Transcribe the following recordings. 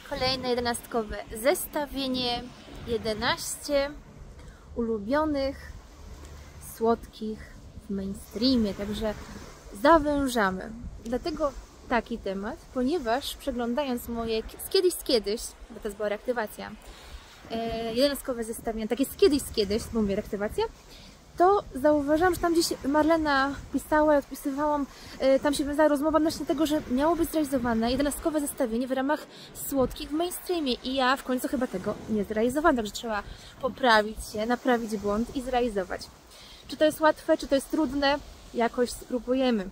Kolejne 11-kowe zestawienie. 11 ulubionych słodkich w mainstreamie, także zawężamy. Dlatego taki temat, ponieważ przeglądając moje kiedyś, bo to była reaktywacja, 11-kowe zestawienie, takie z kiedyś, bo mówię reaktywacja, to zauważyłam, że tam gdzieś Marlena pisała, odpisywałam, tam się wiązała rozmowa odnośnie tego, że miało być zrealizowane 11-kowe zestawienie w ramach słodkich w mainstreamie i ja w końcu chyba tego nie zrealizowałam, także trzeba poprawić się, naprawić błąd i zrealizować. Czy to jest łatwe, czy to jest trudne? Jakoś spróbujemy.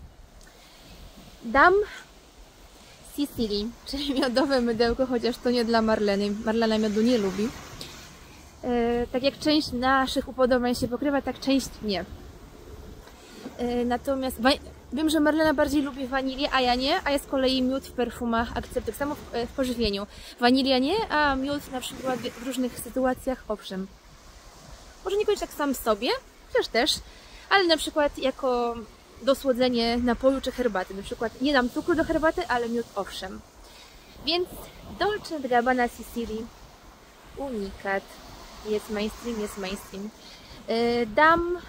Dam Sicily, czyli miodowe mydełko, chociaż to nie dla Marleny. Marlena miodu nie lubi. Tak jak część naszych upodobań się pokrywa, tak część nie. Natomiast wiem, że Marlena bardziej lubi wanilię, a ja nie, a ja z kolei miód w perfumach akceptuję. Tak samo w pożywieniu. Wanilia nie, a miód na przykład w różnych sytuacjach owszem. Może niekoniecznie tak sam sobie, też, ale na przykład jako dosłodzenie napoju czy herbaty. Na przykład nie dam cukru do herbaty, ale miód owszem. Więc Dolce & Gabbana Sicily unikat. Jest mainstream. Dam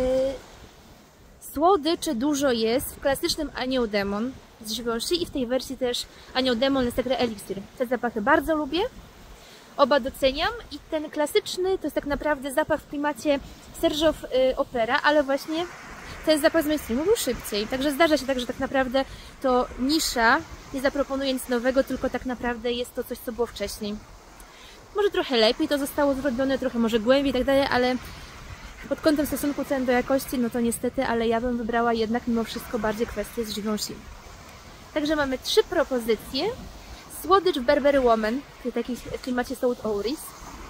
słodyczy dużo jest w klasycznym Anioł Demon z Givenchy i w tej wersji też Anioł Demon Le Secret Elixir. Te zapachy bardzo lubię, oba doceniam i ten klasyczny to jest tak naprawdę zapach w klimacie Sergio Opera, ale właśnie ten zapach z mainstreamu był szybciej. Także zdarza się tak, że tak naprawdę to nisza nie zaproponuje nic nowego, tylko tak naprawdę jest to coś, co było wcześniej. Może trochę lepiej to zostało zrobione, trochę może głębiej i tak dalej, ale pod kątem stosunku cen do jakości, no to niestety, ale ja bym wybrała jednak mimo wszystko bardziej kwestię z Givenchy. Także mamy 3 propozycje. Słodycz w Burberry Woman, czyli taki w klimacie Saud Ouris.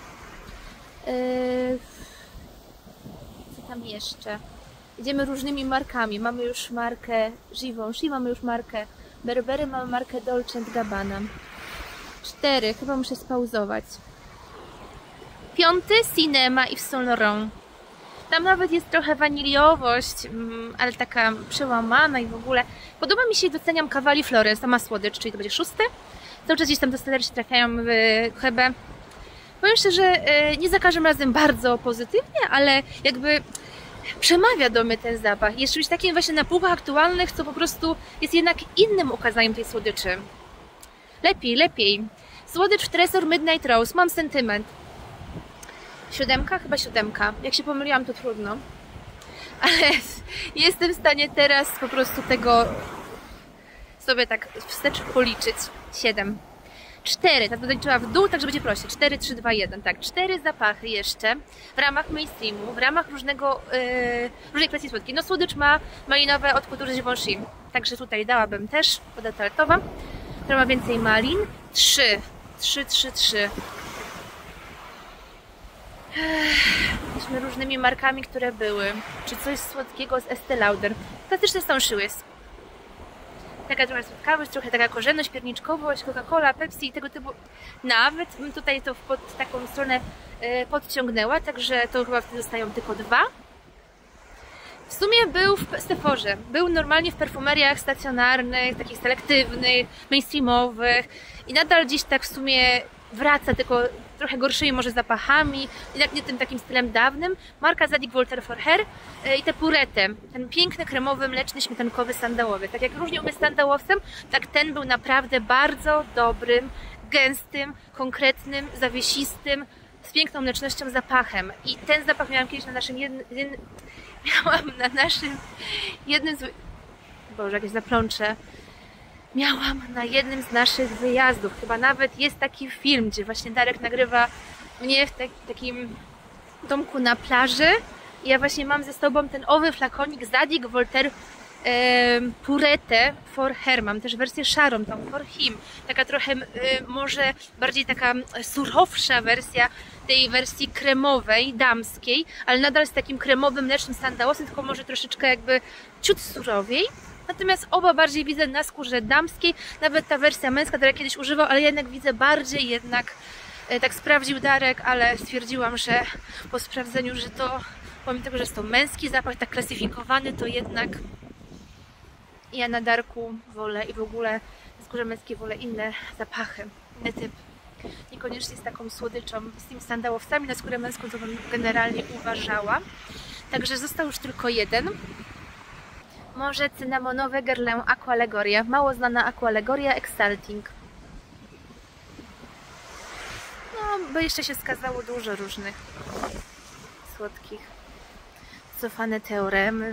Co tam jeszcze? Idziemy różnymi markami. Mamy już markę Givenchy, mamy już markę Burberry, mamy markę Dolce & Gabbana. 4, chyba muszę spauzować. 5, Cinema i Saint Laurent. Tam nawet jest trochę waniliowość, ale taka przełamana i w ogóle. Podoba mi się i doceniam Cavalli Florence, sama słodycz, czyli to będzie 6. Cały czas gdzieś tam te standardy trafiają w Hebę. Powiem szczerze, nie za każdym razem bardzo pozytywnie, ale jakby przemawia do mnie ten zapach. Jest czymś takim właśnie na półkach aktualnych, co po prostu jest jednak innym ukazaniem tej słodyczy. Lepiej. Słodycz w Tresor Midnight Rose. Mam sentyment. 7? Chyba 7. Jak się pomyliłam, to trudno. Ale jestem w stanie teraz po prostu tego sobie tak wstecz policzyć. 7. 4. Tak doliczyła w dół, tak że będzie prościej. 4, 3, 2, 1. Tak, 4 zapachy jeszcze w ramach mainstreamu, w ramach różnej kwestii słodkiej. No słodycz ma malinowe od kultury Givenchy. Także tutaj dałabym też woda toaletowa, która ma więcej malin. 3. Byliśmy różnymi markami, które były. Czy coś słodkiego z Estée Lauder. Klasyczny Stone Suisse. Taka trochę słodkawość, trochę taka korzenność, pierniczkowość, Coca-Cola, Pepsi i tego typu. Nawet bym tutaj to pod taką stronę podciągnęła, także to chyba wtedy zostają tylko 2. W sumie był w Sephorze, był normalnie w perfumeriach stacjonarnych, takich selektywnych, mainstreamowych i nadal gdzieś tak w sumie wraca, tylko trochę gorszymi może zapachami, jednak nie tym takim stylem dawnym. Marka Zadig Voltaire for Hair i te purete, ten piękny, kremowy, mleczny, śmietankowy, sandałowy. Tak jak różnie umie sandałowcem, tak ten był naprawdę bardzo dobrym, gęstym, konkretnym, zawiesistym, z piękną mlecznością zapachem. I ten zapach miałam kiedyś na naszym jednym z... Boże, jakieś zaplącze. Miałam na jednym z naszych wyjazdów. Chyba nawet jest taki film, gdzie właśnie Darek nagrywa mnie w takim domku na plaży. I ja właśnie mam ze sobą ten owy flakonik Zadig Voltaire Purete for Hair. Mam też wersję szarą, tą for him. Taka trochę może bardziej taka surowsza wersja tej wersji kremowej, damskiej, ale nadal z takim kremowym, mlecznym sandałowcem, tylko może troszeczkę jakby ciut surowiej. Natomiast oba bardziej widzę na skórze damskiej, nawet ta wersja męska, która kiedyś używał, ale jednak widzę bardziej jednak, tak sprawdził Darek, ale stwierdziłam, że po sprawdzeniu, że to, pomimo tego, że jest to męski zapach, tak klasyfikowany, to jednak ja na Darku wolę i w ogóle na skórze męskiej wolę inne zapachy. inny typ. Niekoniecznie z taką słodyczą, z tymi sandałowcami na skórę męską, co bym generalnie uważała. Także został już tylko jeden. Może cynamonowe Guerlain Aqualegoria. Mało znana Aqualegoria Exalting. No, bo jeszcze się skazało dużo różnych słodkich. Cofane teoremy.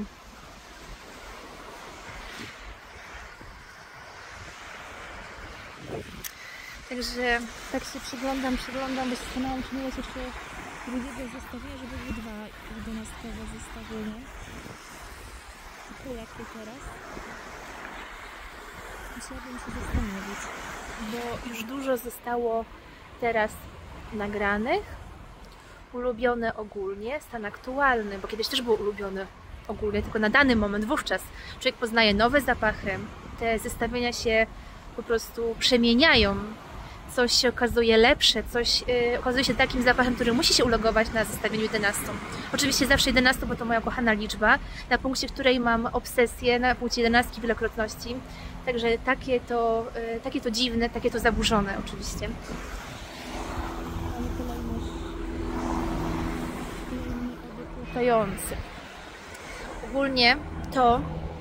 Także tak się przyglądam, bo zastanawiam się, jest jeszcze drugiego zestawienia, żeby były 2 11-kowe zestawienia. To jakie teraz? Musiałabym się zastanowić, bo już dużo zostało teraz nagranych. Ulubione ogólnie, stan aktualny, bo kiedyś też było ulubione ogólnie, tylko na dany moment, wówczas człowiek poznaje nowe zapachy, te zestawienia się po prostu przemieniają, coś się okazuje lepsze, coś okazuje się takim zapachem, który musi się ulogować na zestawieniu 11. Oczywiście zawsze 11, bo to moja kochana liczba, na punkcie której mam obsesję, na punkcie 11 wielokrotności, także takie to dziwne, takie to zaburzone oczywiście. Ogólnie to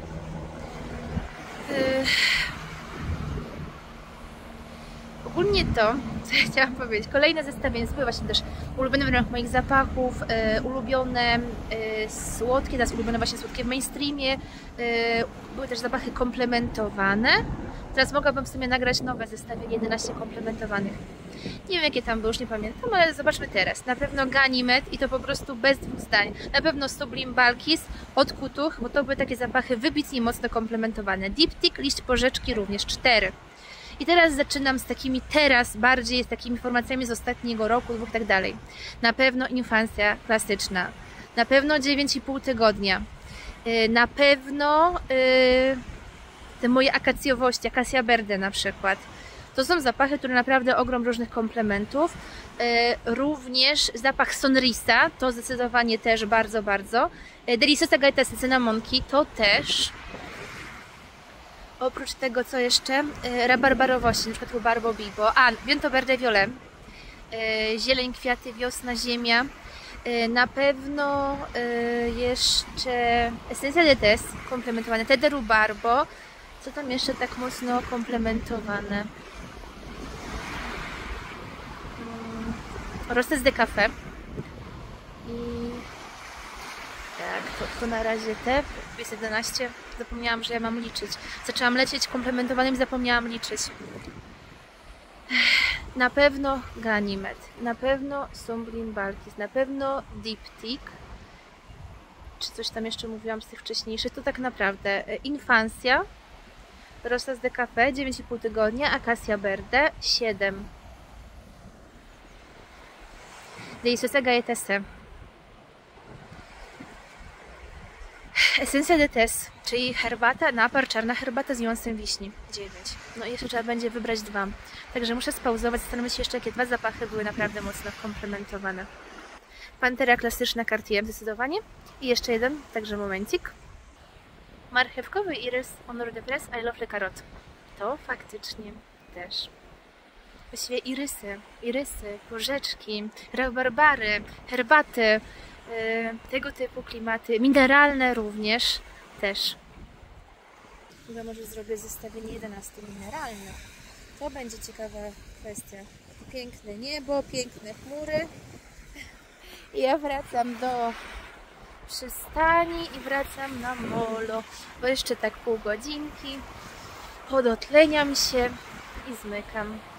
co ja chciałam powiedzieć, kolejne zestawienie, były właśnie też ulubione w ramach moich zapachów, ulubione słodkie, teraz ulubione właśnie słodkie w mainstreamie, były też zapachy komplementowane. Teraz mogłabym w sumie nagrać nowe zestawienie 11 komplementowanych. Nie wiem jakie tam było, już nie pamiętam, ale zobaczmy teraz. Na pewno Ganymede i to po prostu bez dwóch zdań. Na pewno Sublime Balkis od Kutuch, bo to były takie zapachy wybitnie mocno komplementowane. Diptyk, liść porzeczki również 4. I teraz zaczynam z takimi bardziej z takimi informacjami z ostatniego roku, 2 i tak dalej. Na pewno Infancja klasyczna. Na pewno 9,5 tygodnia. Na pewno te moje akacjowości, Acacia Verde na przykład. To są zapachy, które naprawdę ogrom różnych komplementów. Również zapach Sonrisa, to zdecydowanie też bardzo, bardzo. Deliciosa Gaetesy, cynamonki, to też. Oprócz tego, co jeszcze? Rabarbarowości, na przykład Barbo Bibo. Vento Verde Violet. Zieleń, kwiaty, wiosna, ziemia. Na pewno jeszcze Esencja de Tes, komplementowane. Tederu Barbo. Co tam jeszcze tak mocno komplementowane? Roses de Café. I tak, to na razie te. Jest 11. Zapomniałam, że ja mam liczyć. Zaczęłam lecieć komplementowanym, zapomniałam liczyć. Na pewno Ganymede, na pewno Sublime Balkis, na pewno Diptyk. Czy coś tam jeszcze mówiłam z tych wcześniejszych? To tak naprawdę Infancja, Rosas de Café, 9,5 tygodnia, Acacia Verde, 7. Deliciosa Gaetesy. Esencja de Tes, czyli herbata, napar, czarna herbata z niuansem wiśni, 9. No i jeszcze trzeba będzie wybrać 2. Także muszę spauzować, zastanowić się jeszcze, jakie 2 zapachy były naprawdę mocno komplementowane. Pantera klasyczna Cartier zdecydowanie. I jeszcze jeden, także momencik. Marchewkowy Iris Honor de Presse I Love le Carotte. To faktycznie też. Właściwie irysy, porzeczki, rabarbary, herbaty, tego typu klimaty, mineralne również też. Chyba może zrobię zestawienie 11 mineralne. To będzie ciekawa kwestia. Piękne niebo, piękne chmury. I ja wracam do przystani i wracam na molo, bo jeszcze tak pół godzinki, podotleniam się i zmykam.